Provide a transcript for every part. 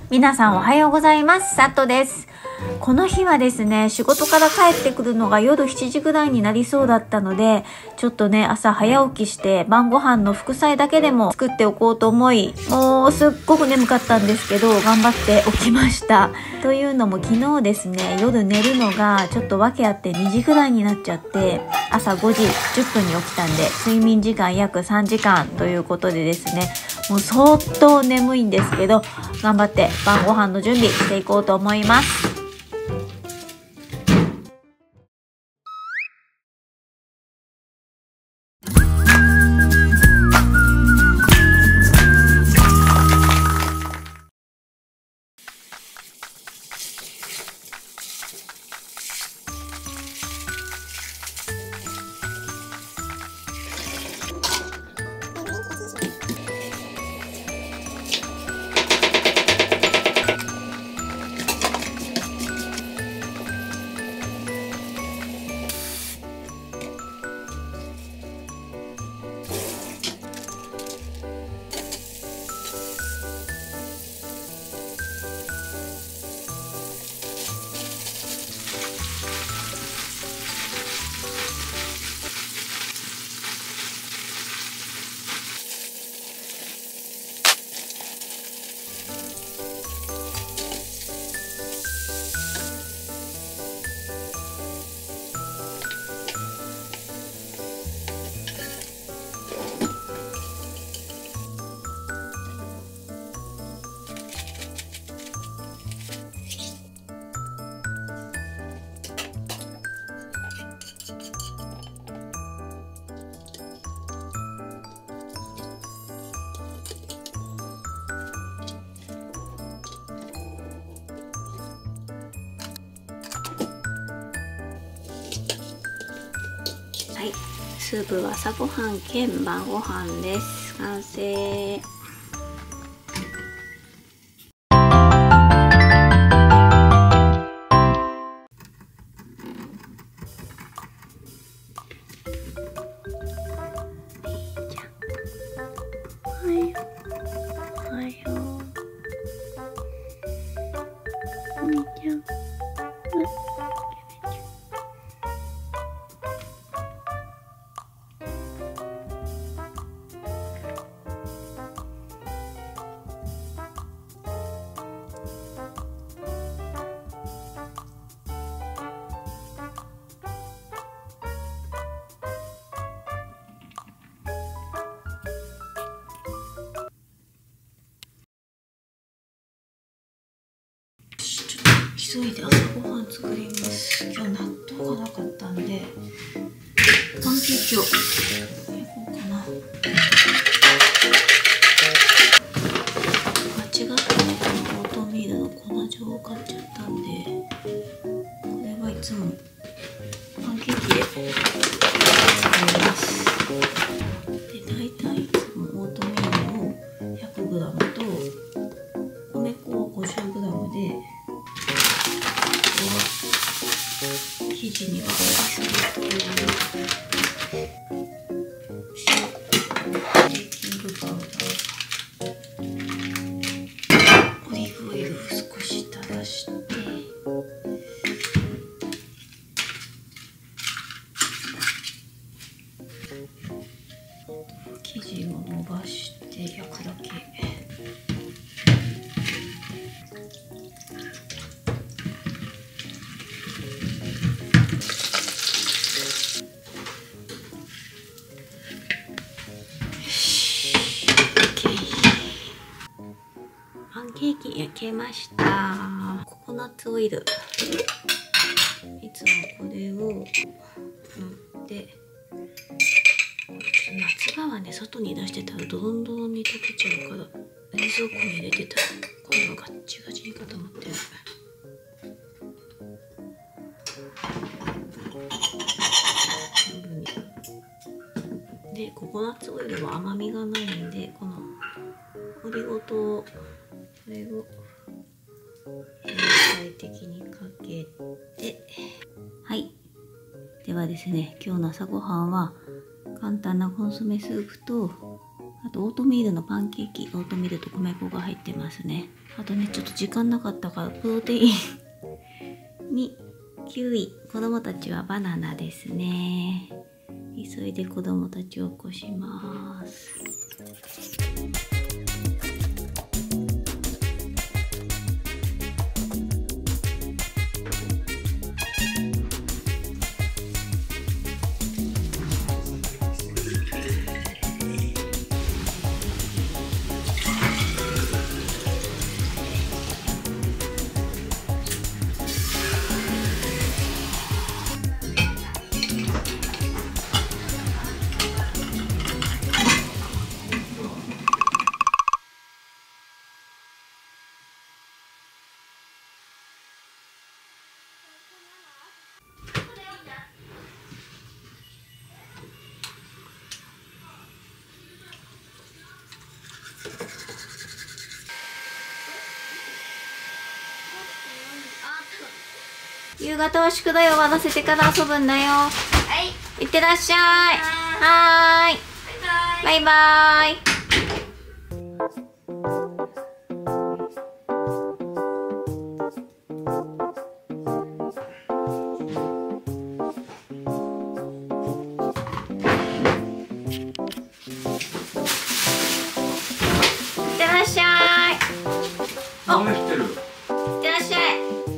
皆さんおはようございます。さとです。この日はですね、仕事から帰ってくるのが夜7時ぐらいになりそうだったので、ちょっとね、朝早起きして晩ご飯の副菜だけでも作っておこうと思い、もうすっごく眠かったんですけど、頑張って起きました。というのも昨日ですね、夜寝るのがちょっと訳あって2時ぐらいになっちゃって、朝5時10分に起きたんで、睡眠時間約3時間ということでですね、もう相当眠いんですけど、頑張って晩ご飯の準備していこうと思います。はい、スープは朝ごはん兼晩ご飯です。完成。急いで朝ごはん作ります。今日納豆がなかったんでパンケーキを焼こうかな。間違ってね、オートミールの粉状を買っちゃったんで、これはいつもパンケーキで作ります。で、大体いつもオートミールを 100g と米粉を 50g で生地にはするというベーキングパウダー、オリーブオイルを少し垂らして、生地を伸ばして焼くだけ。パンケーキ焼けました。ココナッツオイル、いつもこれを塗って、夏場はね、外に出してたらドロンドロンに溶けちゃうから冷蔵庫に入れてたらこれがガッチガチに固まってる。で、ココナッツオイルは甘みがないんで、このオリゴ糖、これを全体的にかけて、はい。ではですね、今日の朝ごはんは簡単なコンソメスープとあとオートミールのパンケーキ、オートミールと米粉が入ってますね。あとね、ちょっと時間なかったからプロテインにキウイ、子供たちはバナナですね。急いで子供たちを起こします。夕方は宿題を終わらせてから遊ぶんだよ。はい。いってらっしゃい。はーい。バイバーイ。いってらっしゃい。お、いってらっしゃい。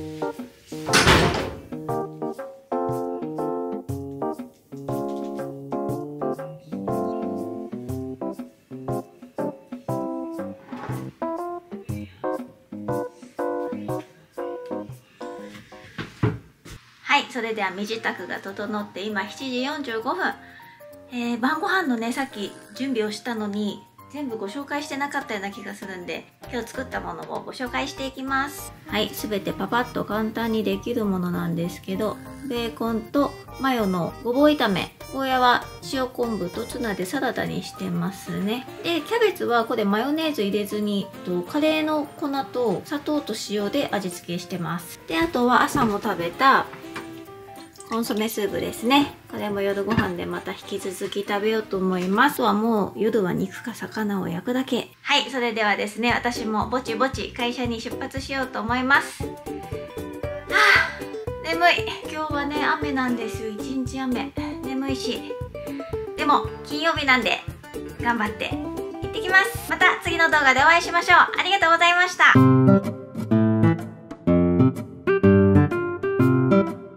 はい、それでは身支度が整って今7時45分、晩ご飯のねさっき準備をしたのに全部ご紹介してなかったような気がするんで、今日作ったものをご紹介していきます。はい、すべてパパッと簡単にできるものなんですけど、ベーコンとマヨのごぼう炒め、ゴーヤは塩昆布とツナでサラダにしてますね。でキャベツはこれマヨネーズ入れずにカレーの粉と砂糖と塩で味付けしてます。であとは朝も食べたコンソメスープですね。これも夜ご飯でまた引き続き食べようと思います。あとはもう夜は肉か魚を焼くだけ。はい、それではですね、私もぼちぼち会社に出発しようと思います。はあ、眠い。今日はね、雨なんですよ。一日雨。眠いし。でも、金曜日なんで、頑張って行ってきます。また次の動画でお会いしましょう。ありがとうございました。